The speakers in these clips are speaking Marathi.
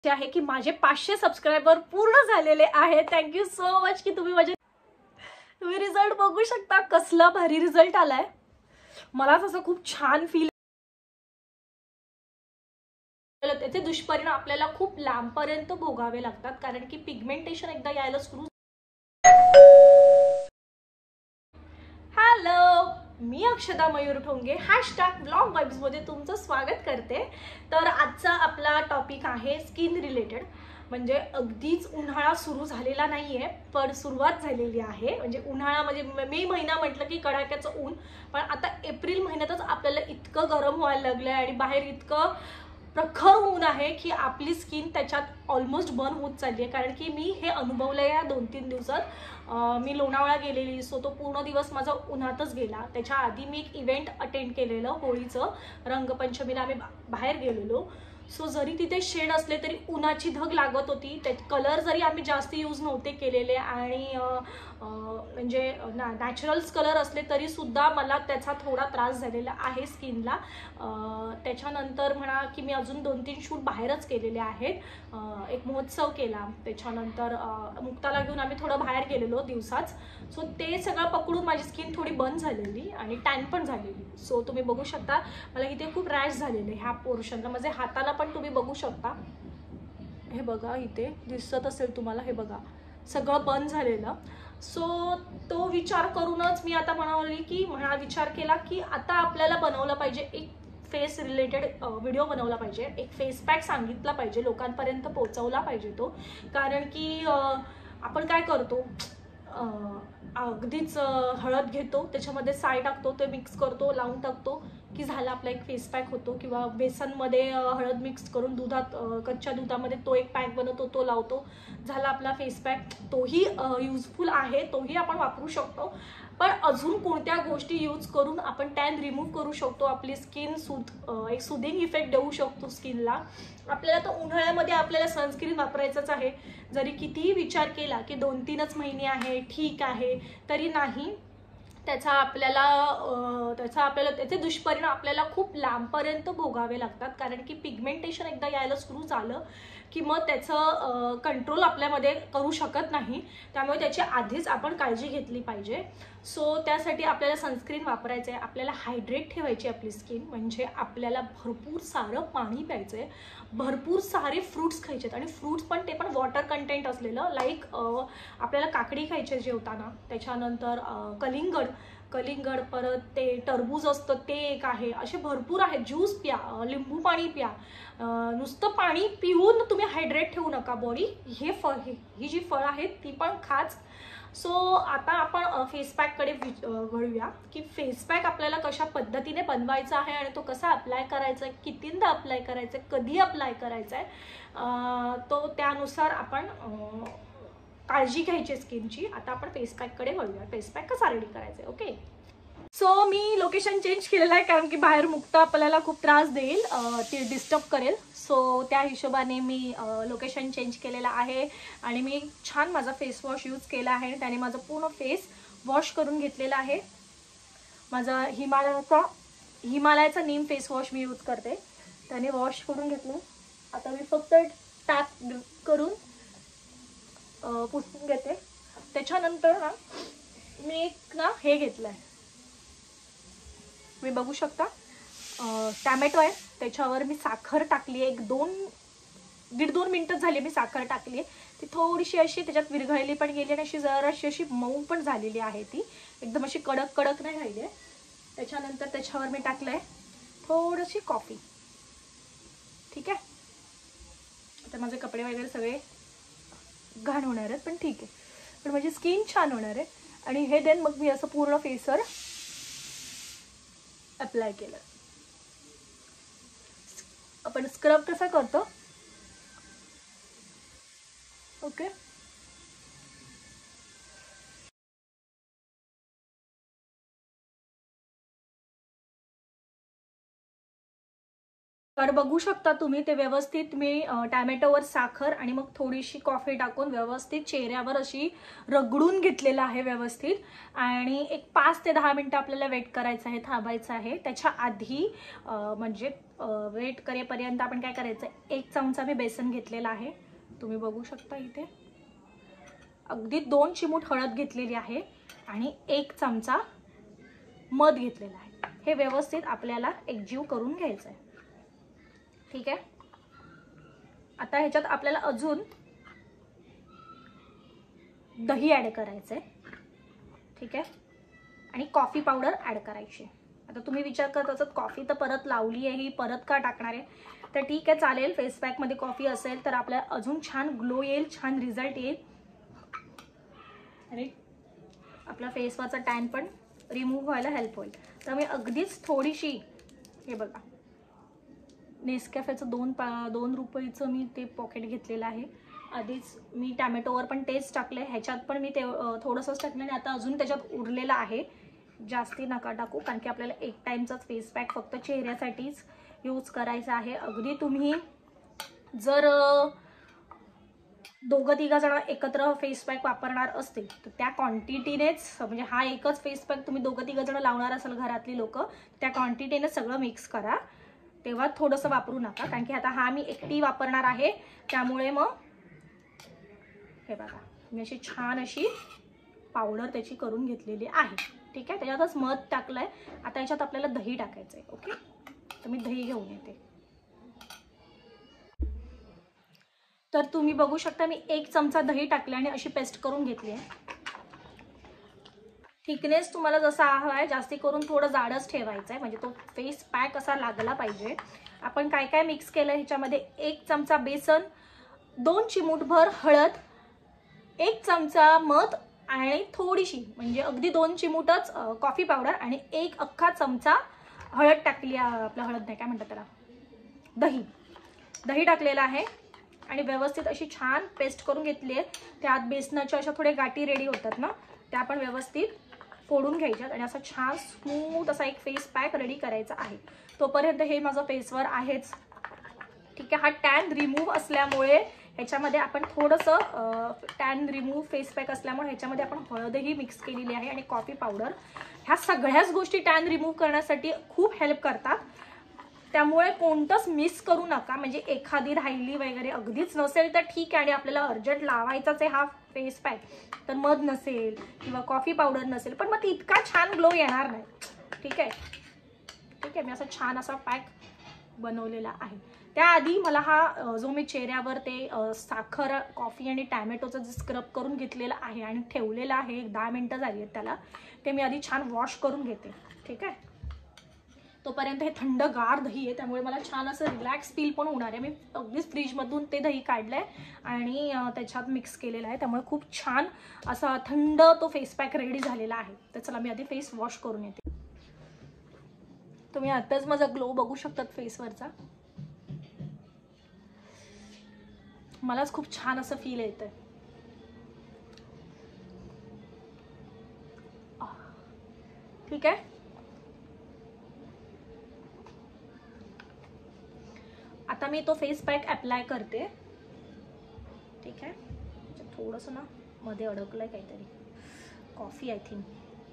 आहे की माझे 500 सबस्क्रायबर पूर्ण झालेले आहेत। थँक्यू सो मच की तुम्ही रिझल्ट बघू शकता, कसला भारी रिझल्ट आलाय। मला तसं खूप छान फील, त्याचे दुष्परिणाम आपल्याला खूप लांबपर्यंत भोगावे लागतात, कारण की पिगमेंटेशन एकदा यायला सुरू। हॅलो, मी अक्षदा मयूर ठोंगे #ब्लॉग वाइब्स मध्ये तुमचं स्वागत करते। तर आजचा आपला टॉपिक आहे स्किन रिलेटेड। म्हणजे अगदीच उन्हाळा सुरू झालेला नाहीये, पण सुरुवात झालेली आहे। म्हणजे उन्हाळा म्हणजे मे महिना म्हटलं की कडाक्याचं ऊन, पण आता एप्रिल महिन्यातच आपल्याला इतकं गरम व्हायला लागलंय आणि बाहेर इतकं प्रखर ऊन आहे की आपली स्किन त्याच्यात ऑलमोस्ट बर्न होत चालली आहे। कारण की मी हे अनुभवलंय या 2-3 दिवसात। मी लोणावळा गेलेली, सो तो पूर्ण दिवस माझा उन्हातच गेला। त्याच्या आधी मी एक इव्हेंट अटेंड केलेलं होळीचं, रंगपंचमीला आम्ही बाहेर गेलेलो। सो जरी तिथे शेड असले तरी उन्हाची धग लागत होती। ते कलर जरी आम्ही जास्त यूज नव्हते केलेले आणि म्हणजे नॅचरल्स कलर असले तरी सुद्धा मला त्याचा थोडा त्रास झालेला आहे स्किनला। त्याच्यानंतर म्हणा की मी अजून 2-3 शूट बाहेरच केलेले आहेत। एक महोत्सव केला, त्याच्यानंतर मुक्ताला घेऊन आम्ही थोडं बाहेर गेलेलो दिवसाच। सो ते सगळं पकडून माझी स्किन थोडी बर्न झालेली आणि टॅन पण झालेली। सो तुम्ही बघू शकता मला इथे खूप रॅश झालेले ह्या पोर्शनला, म्हणजे हाताला पण तुम्ही बघू शकता। हे बघा, इथे दिसत असेल तुम्हाला, हे बघा सगळं बर्न झालेलं। सो तो विचार करूनच मी आता विचार केला की आता आपल्याला बनवलं पाहिजे एक फेस रिलेटेड व्हिडिओ बनवला पाहिजे, एक फेस पॅक सांगितला पाहिजे, लोकांपर्यंत पोहोचवला पाहिजे तो। कारण की आपण काय करतो, अगदीच हळद घेतो, त्याच्यामध्ये साय टाकतो, ते मिक्स करतो, लावून टाकतो की झाला आपला एक फेस पॅक होतो। किंवा बेसनमध्ये हळद मिक्स करून दुधात, कच्च्या दुधामध्ये तो एक पॅक बनवतो, तो लावतो, झाला आपला फेस पॅक। तोही युजफुल आहे, तोही आपण वापरू शकतो। पण अजून कोणत्या गोष्टी यूज करून आपण टॅन रिमूव्ह करू शकतो, आपली स्किन एक सुदिंग इफेक्ट देऊ शकतो स्किनला। आपल्याला तर उन्हाळ्यामध्ये आपल्याला सनस्क्रीन वापरायचंच आहे। जरी कितीही विचार केला की 2-3च महिने आहे, ठीक आहे, तरी नाही, त्याचे दुष्परिणाम आपल्याला खूप लांबपर्यंत भोगावे लागतात। कारण की पिगमेंटेशन एकदा यायला सुरू झालं की मग त्याचं कंट्रोल आपल्यामध्ये करू शकत नाही। त्यामुळे त्याची आधीच आपण काळजी घेतली पाहिजे। सो त्यासाठी आपल्याला सनस्क्रीन वापरायचं आहे, आपल्याला हायड्रेट ठेवायची आपली स्किन, म्हणजे आपल्याला भरपूर सारं पाणी प्यायचं आहे, भरपूर सारे फ्रूट्स खायचे आहेत, आणि फ्रूट्स पण ते पण वॉटर कंटेंट असलेलं। लाईक आपल्याला काकडी खायची जेवताना, त्याच्यानंतर कलिंगड, परत ते टरबूज असतं ते एक आहे, असे भरपूर आहेत। ज्यूस प्या, लिंबू पाणी प्या, नुसतं पाणी पिऊन तुम्ही हायड्रेट ठेवू नका बॉडी। ही जी फळं आहेत ती पण खाच। सो आता आपण फेस पॅककडे वळूया की फेस पॅक आपल्याला कशा पद्धतीने बनवायचा आहे आणि तो कसा अप्लाय करायचा आहे, कितींदा अप्लाय करायचा आहे, कधी अप्लाय करायचा आहे, तो त्यानुसार आपण काळजी घ्यायची स्किनची। आता आपण फेस पॅककडे वळूया, फेस पॅक कसा रेडी करायचा आहे। ओके, सो मी लोकेशन चेंज केलेलं आहे, कारण की बाहेर मुक्ता आपल्याला खूप त्रास देईल, ती डिस्टर्ब करेल। सो त्या हिशोबाने मी लोकेशन चेंज केलेलं आहे आणि मी छान माझा फेस वॉश यूज केला आहे, त्याने माझा पूर्ण फेस वॉश करून घेतलेला आहे। माझा हिमालयाचा नीम फेस वॉश मी यूज करते, त्याने वॉश करून घेतलं। आता मी फक्त टॅप करून पुसून घेते। त्याच्यानंतर ना मी एक हे घेतलंय, तुम्ही बघू शकता, टॅमॅटो आहे, त्याच्यावर मी साखर टाकली आहे। 1-2 मिनिटं झाली मी साखर टाकली आहे, ती थोडीशी अशी त्याच्यात विरघळली पण गेली आणि अशी जराशी अशी मऊ पण झालेली आहे, ती एकदम अशी कडक नाही राहिली आहे। त्याच्यानंतर त्याच्यावर मी टाकलंय थोडीशी कॉफी। ठीक आहे, आता माझे कपडे वगैरे सगळे घाण होणार आहेत, पण ठीक आहे, पण माझी स्किन छान होणार आहे। आणि हे देन मग मी असं पूर्ण फेसवर अप्लाय केलं। आपण स्क्रब कसा करतो, ओके, तर बघू शकता तुम्ही ते व्यवस्थित मी टॅमॅटोवर साखर आणि मग थोडीशी कॉफी टाकून व्यवस्थित चेहऱ्यावर अशी रगडून घेतलेलं आहे व्यवस्थित. आणि एक 5 ते 10 मिनिटं आपल्याला वेट करायचं आहे, थांबायचं आहे. त्याच्या आधी म्हणजे वेट करेपर्यंत आपण काय करायचं, 1 चमचा मी बेसन घेतलेला आहे, तुम्ही बघू शकता इथे. अगदी 2 चिमूट हळद घेतलेली आहे आणि 1 चमचा मध घेतलेला आहे. हे व्यवस्थित आपल्याला एकजीव करून घ्यायचं आहे. ठीक आहे. आता ह्याच्यात आपल्याला अजून दही ऍड करायचंय. ठीक आहे. आणि कॉफी पावडर ऍड करायची. आता तुम्ही विचार करत असत कॉफी तर परत लावली आहे, ही परत का टाकणार आहे, तर ठीक आहे चालेल. फेस पॅक मध्ये कॉफी असेल तर आपल्याला अजून छान ग्लो येईल, छान रिझल्ट येईल आणि आपला फेसवरचा टॅन पण रिमूव्ह व्हायला हेल्प होईल. तर मी अगदीच थोडीशी, हे बघा, नेसकॅफेचं 2 रुपयाचं मी ते पॉकेट घेतलेलं आहे. आधीच मी टॅमॅटोवर पण तेच टाकले, ह्याच्यात पण मी ते थोडंसंच टाकलं आणि आता अजून त्याच्यात उरलेलं आहे. जास्ती नका टाकू, कारण की आपल्याला 1 टाइमचाच फेस पॅक फक्त चेहऱ्यासाठीच यूज करायचा आहे. अगदी तुम्ही जर 2-3 जण एकत्र फेस पॅक वापरणार असतील तर त्या क्वांटिटीनेच, म्हणजे हा एकच फेस पॅक तुम्ही 2-3 जण लावणार असाल घरातली लोक, त्या क्वांटिटीने सगळं मिक्स करा. तेव्हा थोडंसं वापरू नका, कारण की आता हा मी एकटी वापरणार आहे. त्यामुळे मग हे बघा, मी अशी छान अशी पावडर त्याची करून घेतलेली आहे. ठीक आहे. त्याच्यातच मध टाकलंय. आता याच्यात आपल्याला दही टाकायचं आहे. ओके, तर मी दही घेऊन येते. तर तुम्ही बघू शकता मी 1 चमचा दही टाकले आणि अशी पेस्ट करून घेतली आहे. थिकनेस तुम्हाला जसा हवा आहे, जास्ती करून थोडं जाडच ठेवायचं आहे, म्हणजे तो फेस पॅक असा लागला पाहिजे. आपण काय काय मिक्स केलं ह्याच्यामध्ये, 1 चमचा बेसन, 2 चिमूटभर हळद, 1 चमचा मध आणि थोडीशी, म्हणजे अगदी 2 चिमूटच कॉफी पावडर आणि 1 अख्खा चमचा हळद टाकली. आपलं हळद नाही, काय म्हणतात त्याला, दही टाकलेलं आहे आणि व्यवस्थित अशी छान पेस्ट करून घेतली आहे. त्यात बेसनाच्या अशा थोड्या गाठी रेडी होतात ना, त्या पण व्यवस्थित फोडून घ्यायच्यात आणि असा छान स्मूथ असा एक फेस पॅक रेडी करायचा आहे. तोपर्यंत हे माझं फेसवर आहेच. ठीक आहे. हा टॅन रिमूव्ह असल्यामुळे ह्याच्यामध्ये आपण थोडंसं टॅन रिमूव्ह फेस पॅक असल्यामुळे ह्याच्यामध्ये आपण हळदही मिक्स केलेली आहे आणि कॉफी पावडर. ह्या सगळ्याच गोष्टी टॅन रिमूव्ह करण्यासाठी खूप हेल्प करतात. त्यामुळे कोणतंच मिस करू नका. म्हणजे एखादी राहिली वगैरे अगदीच नसेल तर ठीक आहे आणि आपल्याला अर्जंट लावायचाच आहे हा फेस पॅक, तर मध नसेल किंवा कॉफी पावडर नसेल, पण मग इतका छान ग्लो येणार नाही. ठीक आहे. ठीक आहे. मी असा छान असा पॅक बनवलेला आहे. त्याआधी मला हा जो मी चेहऱ्यावर ते साखर, कॉफी आणि टॅमॅटोचं जे स्क्रब करून घेतलेलं आहे आणि ठेवलेलं आहे, 10 मिनिटं झाली आहेत त्याला, ते मी आधी छान वॉश करून घेते. ठीक आहे. तोपर्यंत हे थंडगार दही आहे, त्यामुळे मला छान असं रिलॅक्स फील पण होणार आहे. मी अगदीच फ्रीजमधून ते दही काढलंय आणि त्याच्यात मिक्स केलेलं आहे, त्यामुळे खूप छान असा थंड तो फेस पॅक रेडी झालेला आहे. तर चला मी आधी फेस वॉश करून येते. तुम्ही आताच माझा ग्लो बघू शकतात फेसवरचा. मलाच खूप छान असं फील येतंय. ठीक आहे. आता मी तो फेस पॅक अप्लाय करते. ठीक आहे. थोडंसं ना मध्ये अडकलंय काहीतरी, कॉफी आय थिंक.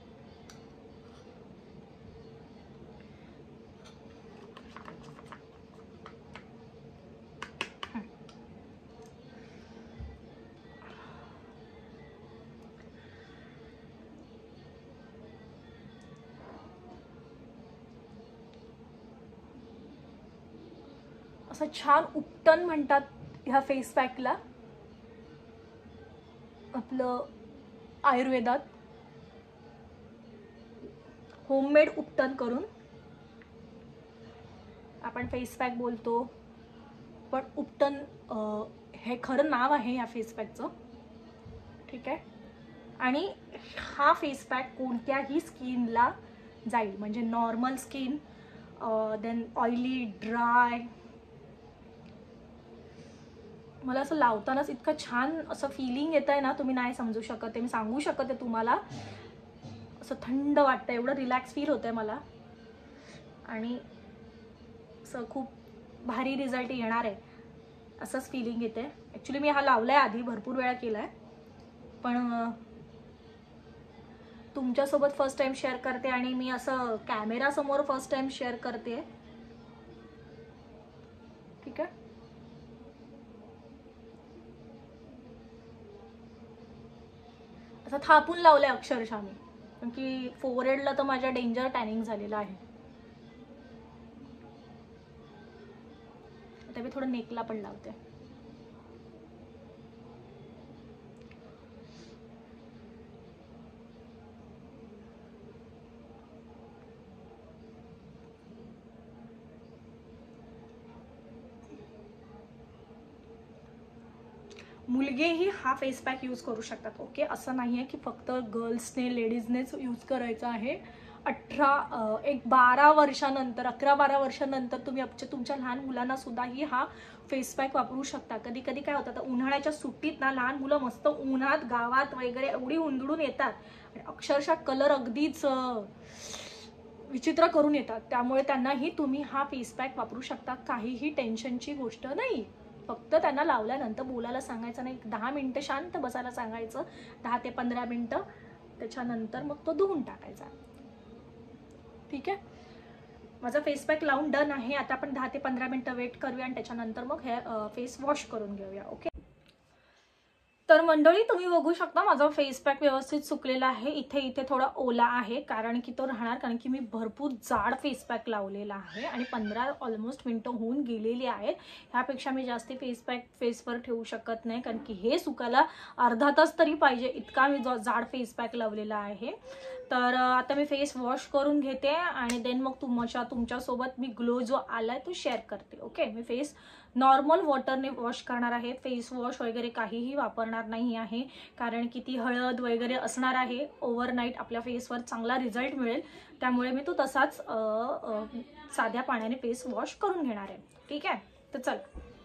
असं छान उपटन म्हणतात ह्या फेस पॅकला आपलं आयुर्वेदात, होममेड उपटन करून आपण फेस पॅक बोलतो, पण उपटन हे खरं नाव आहे या फेस पॅकचं. ठीक आहे. आणि हा फेस पॅक कोणत्याही स्किनला जाईल, म्हणजे normal skin, then oily, dry. मला असं लावतानाच इतकं छान असं फीलिंग येत आहे ना, तुम्ही नाही समजू शकत आहे, मी सांगू शकत आहे तुम्हाला. असं थंड वाटतं, एवढं रिलॅक्स फील होतंय मला आणि असं खूप भारी रिझल्ट येणार आहे असंच फिलिंग येते. ॲक्च्युली मी हा लावलाय आधी, भरपूर वेळा केलाय, पण तुमच्यासोबत फर्स्ट टाइम शेअर करते आणि मी असं कॅमेरा समोर फर्स्ट टाइम शेअर करते. ठीक आहे. असं थापून लावलंय अक्षरशः मी, कारण की फोरहेडला तर माझ्या डेंजर टॅनिंग झालेलं आहे. आता मी थोडं नेकला पण लावते. मुलगेही हा फेस पॅक यूज करू शकतात. ओके, असं नाही आहे की फक्त गर्ल्सने लेडीजनेच यूज करायचं आहे. 12 वर्षानंतर 11-12 वर्षानंतर तुम्ही तुमच्या लहान मुलांना सुद्धाही हा फेस पॅक वापरू शकता. कधी कधी काय होतं, उन्हाळ्याच्या सुट्टीत ना लहान मुलं मस्त उन्हात गावात वगैरे एवढी उंदडून येतात आणि अक्षरशः कलर अगदीच विचित्र करून येतात. त्यामुळे त्यांनाही तुम्ही हा फेस पॅक वापरू शकता. काहीही टेन्शनची गोष्ट नाही. फक्त त्यांना लावल्यानंतर बोलायला सांगायचं नाही, 10 मिनिटं शांत बसायला सांगायचं, 10 ते 15 मिनिटं. त्याच्यानंतर मग तो धुवून टाकायचा. ठीक आहे. माझा फेस पॅक लावून डन आहे. आता आपण 10 ते 15 मिनिटं वेट करूया आणि त्याच्यानंतर मग हे फेस वॉश करून घेऊया. ओके. तर मंडळी, तुम्ही बघू शकता माझा फेस पॅक व्यवस्थित सुकलेला आहे. इथे थोडा ओला आहे, कारण की तो राहणार, कारण की मी भरपूर जाड फेस पॅक लावलेला आहे आणि 15 ऑलमोस्ट मिनिटं होऊन गेलेली आहेत. ह्यापेक्षा मी जास्ती फेस पॅक फेसवर ठेवू शकत नाही, कारण की हे सुकायला अर्धा तास तरी पाहिजे, इतका मी जाड फेस पॅक लावलेला आहे. तर आता मी फेस वॉश करून घेते आणि देन मग तुमच्यासोबत मी ग्लो जो आलाय तो शेअर करते. ओके. मी फेस नॉर्मल वॉटरने वॉश करणार आहे. फेस वॉश वगैरे काहीही वापरणार नाही आहे, कारण की ती हळद वगैरे असणार आहे. ओव्हरनाईट आपल्या फेसवर चांगला रिझल्ट मिळेल, त्यामुळे मी तो तसाच साध्या पाण्याने फेस वॉश करून घेणार आहे. ठीक आहे. तर चल,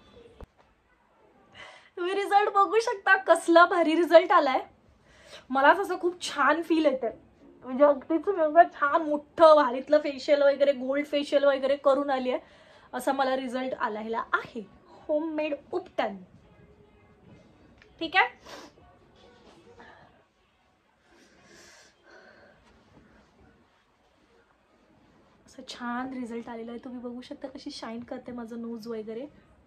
तुम्ही रिझल्ट बघू शकता, कसला भारी रिझल्ट आलाय. मलाच असं खूप छान फील येते, म्हणजे अगदीच वेगळं छान मोठं भारीतलं फेशियल वगैरे, गोल्ड फेशियल वगैरे करून आली आहे, असा मला रिझल्ट आलेला आहे. होममेड उपटन. ठीक आहे. असं छान रिझल्ट आलेला आहे. तुम्ही बघू शकता कशी शाईन करते माझं नोज वगैरे.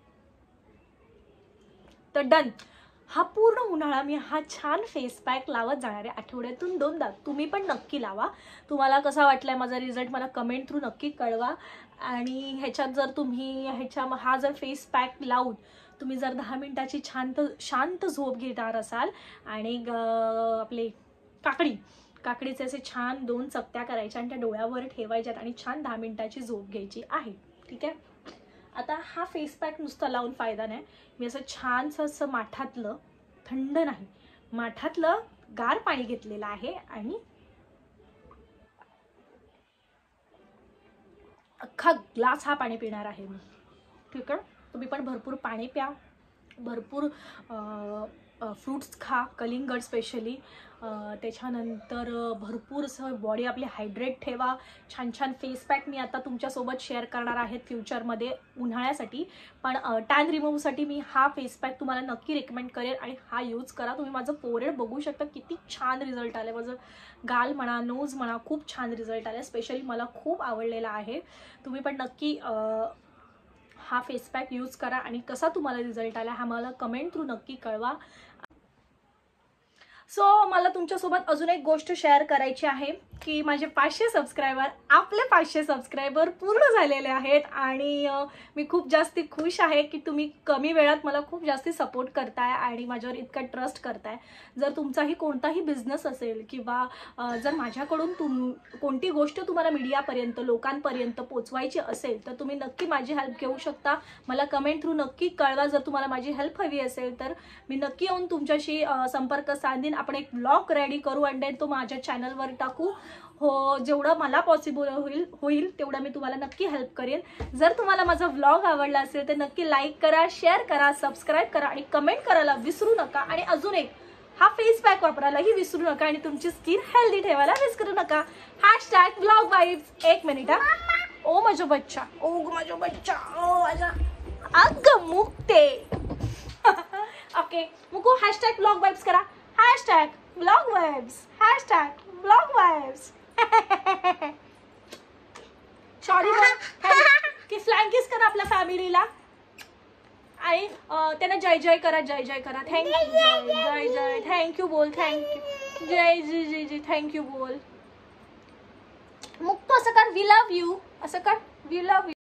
तर डन. हा पूर्ण उन्हाळा मी हा छान फेस पॅक लावत जाणार आहे, आठवड्यातून 2दा. तुम्ही पण नक्की लावा. तुम्हाला कसा वाटलाय माझा रिझल्ट मला कमेंट थ्रू नक्की कळवा. आणि ह्याच्यात जर तुम्ही हा जर फेस पॅक लावून तुम्ही जर 10 मिनिटाची शांत झोप घेणार असाल आणि आपले काकडीचे असे छान 2 चकत्या करायच्या आणि त्या डोळ्यावर ठेवायच्यात आणि छान 10 मिनिटाची झोप घ्यायची आहे. ठीक आहे. आता हा फेस पॅक नुसता लावून फायदा नाही. मी असं छानसं असं माठातलं, थंड नाही, माठातलं गार पाणी घेतलेलं आहे आणि अख्खा ग्लास हा पाणी पिणार आहे मी. ठीक आहे. तुम्ही पण भरपूर पाणी प्या, भरपूर फ्रूट्स खा, कलिंगड स्पेशली. त्याच्यानंतर भरपूर असं बॉडी आपली हायड्रेट ठेवा. छान छान फेस पॅक मी आता तुमच्यासोबत शेअर करणार आहेत फ्युचरमध्ये उन्हाळ्यासाठी. पण टॅन रिमूव्हसाठी मी हा फेस पॅक तुम्हाला नक्की रेकमेंड करेन आणि हा यूज करा. तुम्ही माझं फोरहेड बघू शकता किती छान रिझल्ट आले. माझं गाल म्हणा, नोज म्हणा, खूप छान रिझल्ट आले. स्पेशली मला खूप आवडलेला आहे. तुम्ही पण नक्की हा फेस पॅक यूज करा आणि कसा तुम्हाला रिझल्ट आला हा मला कमेंट थ्रू नक्की कळवा. सो मला तुमच्यासोबत अजून एक गोष्ट शेअर करायची आहे की माझे 500 सबस्क्रायबर, आपले 500 सबस्क्रायबर पूर्ण झालेले आहेत आणि मी खूप जास्ती खुश आहे की तुम्ही कमी वेळात मला खूप जास्ती सपोर्ट करताय आणि माझ्यावर इतका ट्रस्ट करताय. जर तुमचाही कोणताही बिझनेस असेल किंवा जर माझ्याकडून कोणती गोष्ट तुम्हाला मीडियापर्यंत, लोकांपर्यंत पोचवायची असेल तर तुम्ही नक्की माझी हेल्प घेऊ शकता. मला कमेंट थ्रू नक्की कळवा. जर तुम्हाला माझी हेल्प हवी असेल तर मी नक्की येऊन तुमच्याशी संपर्क साधीन. आपण एक ब्लॉग रेडी करू आणि देन तो माझ्या चॅनलवर टाकू. हो, जेवढं मला पॉसिबल होईल तेवढं मी तुम्हाला नक्की हेल्प करेन. जर तुम्हाला माझा व्लॉग आवडला असेल तर नक्की लाईक करा, शेअर करा, सबस्क्राईब करा आणि कमेंट करायला विसरू नका. आणि अजून एक, हा फेस पॅक वापरायलाही विसरू नका आणि तुमची स्किन हेल्दी ठेवायला विसरू नका. #vlogvibes. 1 मिनिट. ओ माझा बच्चा, ओ माझा बच्चा, ओ माझा अग मुक्ते. Okay Muku hashtag blog vibes करा. Hashtag blog vibes. Hashtag blog vibes. Sorry की फ्लॅन किस करा आपल्या फॅमिलीला आणि त्यांना जय जय करा. जय जय करा. थँक्यू. जय जय थँक्यू बोल. थँक्यू. जय जी जी जी थँक्यू बोल. मुक्तो असं कर. वी लव्ह यू असं कर. We love you.